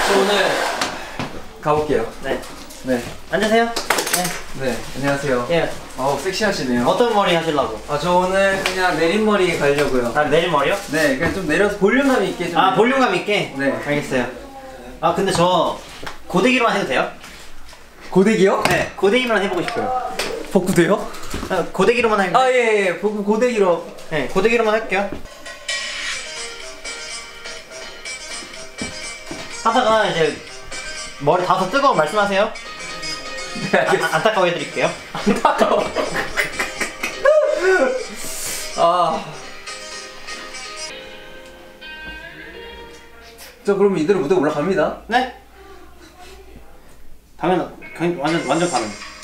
오늘 가볼게요. 네. 네. 앉으세요. 네. 네. 안녕하세요. 예. 섹시하시네요. 어떤 머리 하시려고? 저 오늘 그냥 내린머리 가려고요. 아, 내린 머리요? 네. 그냥 좀 내려서 볼륨감 있게 좀. 아, 볼륨감 있게? 네. 알겠어요. 아, 근데 저 고데기로만 해도 돼요? 고데기요? 네. 고데기만 해보고 싶어요. 복구돼요? 아, 고데기로만 할게요. 아, 예. 고데기로. 네. 고데기로만 할게요. 하다가 이제 머리 닿아서 뜨거워 말씀하세요. 네, 알겠습니다. 안타까워 해드릴게요. 안타까워. 저 그럼 이대로 무대 올라갑니다. 네? 당연, 완전 가능.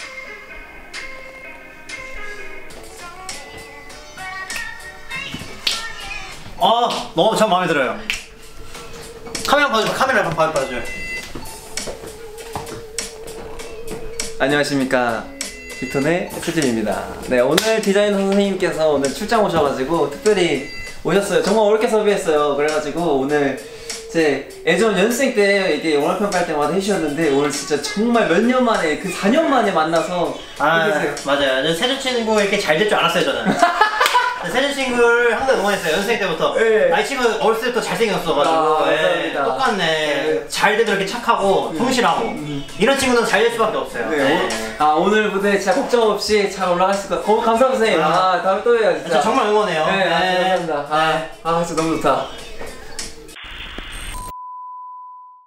너무 전 마음에 들어요. 카메라 봐줘, 카메라 봐줘요. 안녕하십니까, 빅톤의 수진입니다. 네, 오늘 디자이너 선생님께서 오늘 출장 오셔가지고 특별히 오셨어요. 정말 어렵게 섭외했어요. 그래가지고 오늘 제 예전 연습생 때 이게 영화 평가할 때마다 해주셨는데 오늘 진짜 정말 몇 년 만에, 그 4년 만에 만나서. 맞아요. 세준 친구 이렇게 잘 될 줄 알았어요, 저는. 세준 친구를 항상 응원했어요, 연습생 때부터. 네. 이 친구 어렸을 때부터 잘생겼어가지고. 감사합니다. 똑같네. 네. 잘 되도 이렇게 착하고, 성실하고. 이런 친구는 잘 될 수밖에 없어요. 네. 오늘 무대 진짜 걱정 없이 잘 올라갔을 것 같아요. 감사합니다, 선생님. 다음에 또 해요, 진짜. 저 정말 응원해요. 네, 감사합니다. 진짜 너무 좋다.